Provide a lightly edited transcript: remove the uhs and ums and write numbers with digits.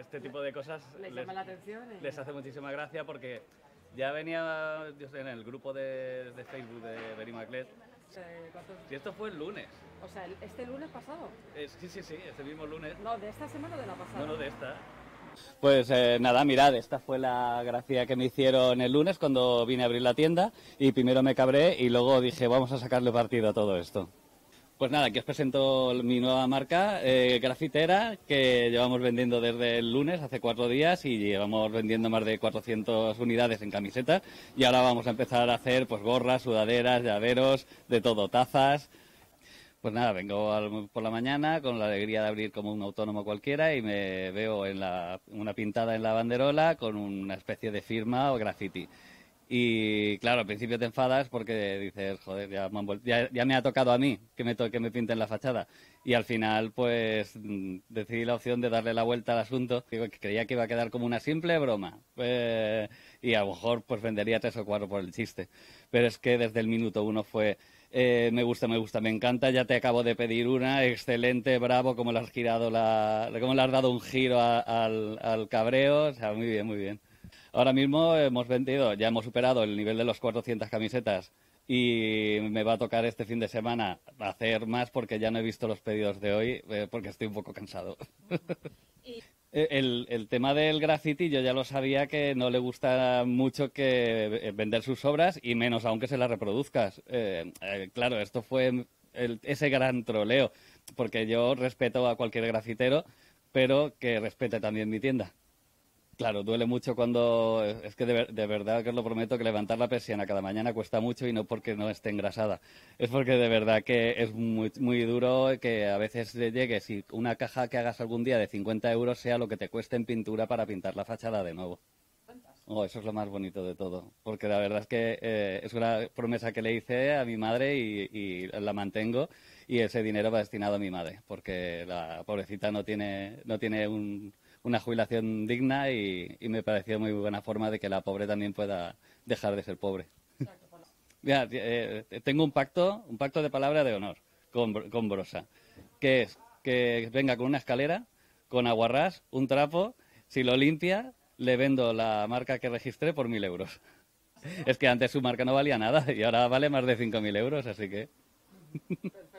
este tipo de cosas les llama la atención. Les hace muchísima gracia porque ya venía en el grupo de Facebook de Berry Maclet. Y esto fue el lunes. O sea, ¿este lunes pasado? Sí, este mismo lunes. No, ¿de esta semana o de la pasada? No, de esta. Pues nada, mirad, esta fue la gracia que me hicieron el lunes cuando vine a abrir la tienda y primero me cabré y luego dije vamos a sacarle partido a todo esto. Pues nada, aquí os presento mi nueva marca grafitera que llevamos vendiendo desde el lunes, hace 4 días, y llevamos vendiendo más de 400 unidades en camisetas y ahora vamos a empezar a hacer pues gorras, sudaderas, llaveros, de todo, tazas. Pues nada, vengo por la mañana con la alegría de abrir como un autónomo cualquiera y me veo en una pintada en la banderola con una especie de firma o graffiti. Y claro, al principio te enfadas porque dices, joder, ya me ha tocado a mí que me pinten la fachada. Y al final, pues, decidí la opción de darle la vuelta al asunto. Digo, que creía que iba a quedar como una simple broma. Y a lo mejor, pues, vendería 3 o 4 por el chiste. Pero es que desde el minuto 1 fue... me gusta, me encanta, ya te acabo de pedir una, excelente, bravo, como le has girado como le has dado un giro al cabreo, o sea, muy bien, muy bien. Ahora mismo ya hemos superado el nivel de los 400 camisetas y me va a tocar este fin de semana hacer más porque ya no he visto los pedidos de hoy porque estoy un poco cansado. El tema del graffiti yo ya lo sabía que no le gusta mucho que vender sus obras y menos aún que se las reproduzcas. Claro, esto fue ese gran troleo, porque yo respeto a cualquier grafitero, pero que respete también mi tienda. Claro, duele mucho cuando... Es que de verdad que os lo prometo que levantar la persiana cada mañana cuesta mucho y no porque no esté engrasada. Es porque de verdad que es muy, muy duro que a veces llegues y una caja que hagas algún día de 50 euros sea lo que te cueste en pintura para pintar la fachada de nuevo. Oh, eso es lo más bonito de todo, porque la verdad es que es una promesa que le hice a mi madre y la mantengo y ese dinero va destinado a mi madre, porque la pobrecita no tiene una jubilación digna y me pareció muy buena forma de que la pobre también pueda dejar de ser pobre. Mira, tengo un pacto de palabra de honor con Brosa, que es que venga con una escalera, con aguarrás, un trapo, si lo limpia, le vendo la marca que registré por 1.000 euros. Es que antes su marca no valía nada y ahora vale más de 5.000 euros, así que...